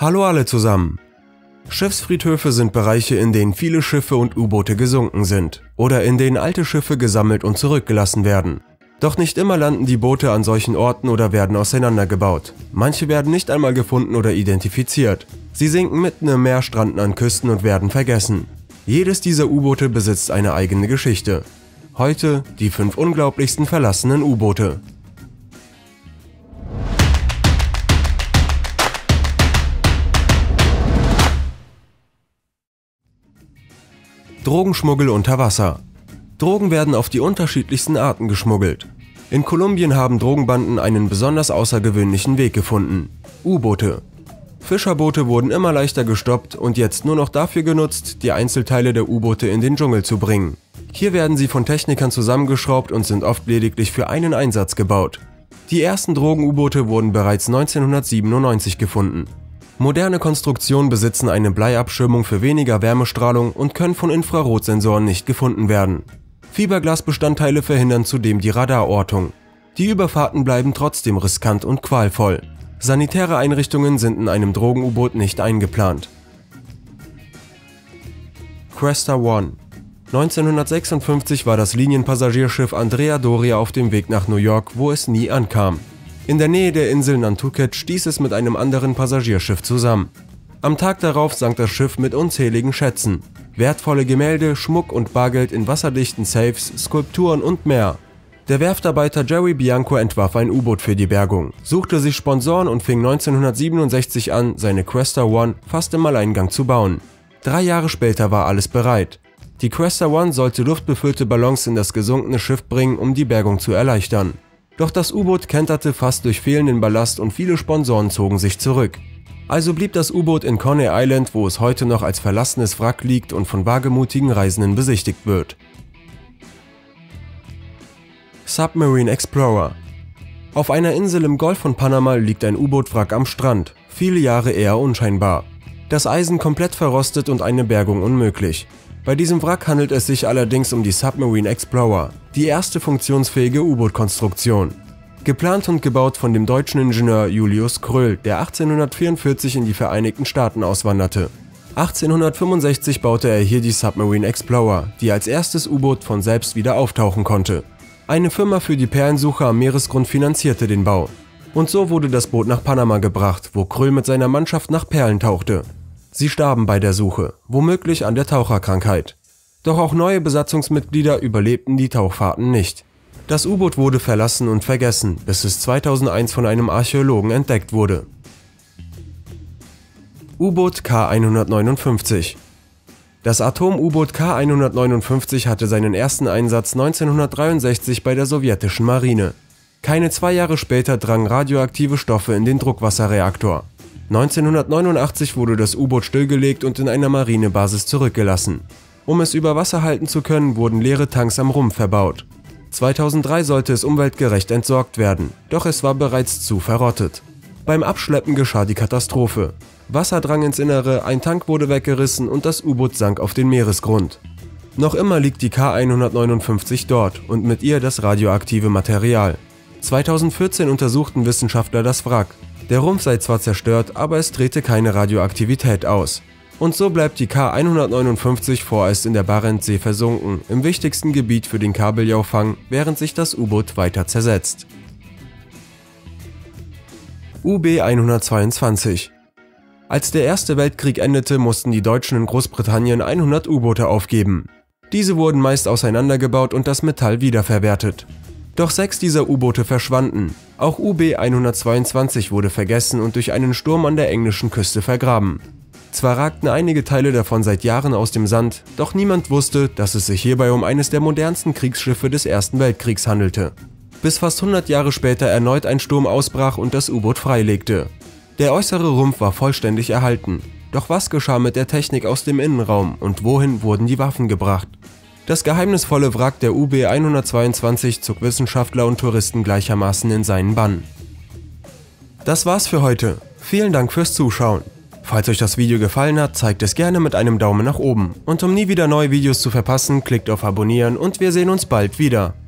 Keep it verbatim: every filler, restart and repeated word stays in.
Hallo alle zusammen! Schiffsfriedhöfe sind Bereiche, in denen viele Schiffe und U-Boote gesunken sind oder in denen alte Schiffe gesammelt und zurückgelassen werden. Doch nicht immer landen die Boote an solchen Orten oder werden auseinandergebaut. Manche werden nicht einmal gefunden oder identifiziert. Sie sinken mitten im Meer, stranden an Küsten und werden vergessen. Jedes dieser U-Boote besitzt eine eigene Geschichte. Heute die fünf unglaublichsten verlassenen U-Boote. Drogenschmuggel unter Wasser. Drogen werden auf die unterschiedlichsten Arten geschmuggelt. In Kolumbien haben Drogenbanden einen besonders außergewöhnlichen Weg gefunden: U-Boote. Fischerboote wurden immer leichter gestoppt und jetzt nur noch dafür genutzt, die Einzelteile der U-Boote in den Dschungel zu bringen. Hier werden sie von Technikern zusammengeschraubt und sind oft lediglich für einen Einsatz gebaut. Die ersten Drogen-U-Boote wurden bereits neunzehnhundertsiebenundneunzig gefunden. Moderne Konstruktionen besitzen eine Bleiabschirmung für weniger Wärmestrahlung und können von Infrarotsensoren nicht gefunden werden. Fiberglasbestandteile verhindern zudem die Radarortung. Die Überfahrten bleiben trotzdem riskant und qualvoll. Sanitäre Einrichtungen sind in einem Drogen-U-Boot nicht eingeplant. Cresta One. neunzehnhundertsechsundfünfzig war das Linienpassagierschiff Andrea Doria auf dem Weg nach New York, wo es nie ankam. In der Nähe der Insel Nantucket stieß es mit einem anderen Passagierschiff zusammen. Am Tag darauf sank das Schiff mit unzähligen Schätzen. Wertvolle Gemälde, Schmuck und Bargeld in wasserdichten Safes, Skulpturen und mehr. Der Werftarbeiter Jerry Bianco entwarf ein U-Boot für die Bergung, suchte sich Sponsoren und fing neunzehnhundertsiebenundsechzig an, seine Cresta One fast im Alleingang zu bauen. Drei Jahre später war alles bereit. Die Cresta One sollte luftbefüllte Ballons in das gesunkene Schiff bringen, um die Bergung zu erleichtern. Doch das U-Boot kenterte fast durch fehlenden Ballast und viele Sponsoren zogen sich zurück. Also blieb das U-Boot in Coney Island, wo es heute noch als verlassenes Wrack liegt und von wagemutigen Reisenden besichtigt wird. Submarine Explorer. Auf einer Insel im Golf von Panama liegt ein U-Boot-Wrack am Strand, viele Jahre eher unscheinbar. Das Eisen komplett verrostet und eine Bergung unmöglich. Bei diesem Wrack handelt es sich allerdings um die Submarine Explorer, die erste funktionsfähige U-Boot-Konstruktion. Geplant und gebaut von dem deutschen Ingenieur Julius Kröll, der achtzehnhundertvierundvierzig in die Vereinigten Staaten auswanderte. achtzehnhundertfünfundsechzig baute er hier die Submarine Explorer, die als erstes U-Boot von selbst wieder auftauchen konnte. Eine Firma für die Perlensuche am Meeresgrund finanzierte den Bau. Und so wurde das Boot nach Panama gebracht, wo Kröll mit seiner Mannschaft nach Perlen tauchte. Sie starben bei der Suche, womöglich an der Taucherkrankheit. Doch auch neue Besatzungsmitglieder überlebten die Tauchfahrten nicht. Das U-Boot wurde verlassen und vergessen, bis es zweitausendeins von einem Archäologen entdeckt wurde. U-Boot K hundertneunundfünfzig. Das Atom-U-Boot K hundertneunundfünfzig hatte seinen ersten Einsatz neunzehnhundertdreiundsechzig bei der sowjetischen Marine. Keine zwei Jahre später drangen radioaktive Stoffe in den Druckwasserreaktor. neunzehnhundertneunundachtzig wurde das U-Boot stillgelegt und in einer Marinebasis zurückgelassen. Um es über Wasser halten zu können, wurden leere Tanks am Rumpf verbaut. zweitausenddrei sollte es umweltgerecht entsorgt werden, doch es war bereits zu verrottet. Beim Abschleppen geschah die Katastrophe. Wasser drang ins Innere, ein Tank wurde weggerissen und das U-Boot sank auf den Meeresgrund. Noch immer liegt die K hundertneunundfünfzig dort und mit ihr das radioaktive Material. zweitausendvierzehn untersuchten Wissenschaftler das Wrack. Der Rumpf sei zwar zerstört, aber es trete keine Radioaktivität aus. Und so bleibt die K hundertneunundfünfzig vorerst in der Barentssee versunken, im wichtigsten Gebiet für den Kabeljaufang, während sich das U-Boot weiter zersetzt. U B hundertzweiundzwanzig. Als der Erste Weltkrieg endete, mussten die Deutschen in Großbritannien hundert U-Boote aufgeben. Diese wurden meist auseinandergebaut und das Metall wiederverwertet. Doch sechs dieser U-Boote verschwanden. Auch U B hundertzweiundzwanzig wurde vergessen und durch einen Sturm an der englischen Küste vergraben. Zwar ragten einige Teile davon seit Jahren aus dem Sand, doch niemand wusste, dass es sich hierbei um eines der modernsten Kriegsschiffe des Ersten Weltkriegs handelte. Bis fast hundert Jahre später erneut ein Sturm ausbrach und das U-Boot freilegte. Der äußere Rumpf war vollständig erhalten. Doch was geschah mit der Technik aus dem Innenraum und wohin wurden die Waffen gebracht? Das geheimnisvolle Wrack der U B hundertzweiundzwanzig zog Wissenschaftler und Touristen gleichermaßen in seinen Bann. Das war's für heute. Vielen Dank fürs Zuschauen. Falls euch das Video gefallen hat, zeigt es gerne mit einem Daumen nach oben. Und um nie wieder neue Videos zu verpassen, klickt auf Abonnieren und wir sehen uns bald wieder.